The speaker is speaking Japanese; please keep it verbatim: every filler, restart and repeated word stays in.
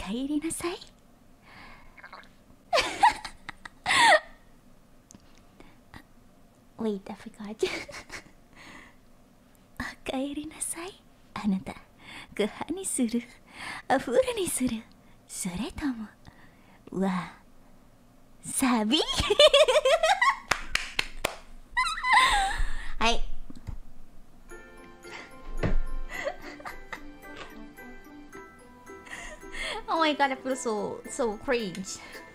帰りなさい。Wait, I forgot. お帰りなさい。あなた、ご飯にする？お風呂にする？それとも、わさび？はい。Oh my god, I feel so so cringe.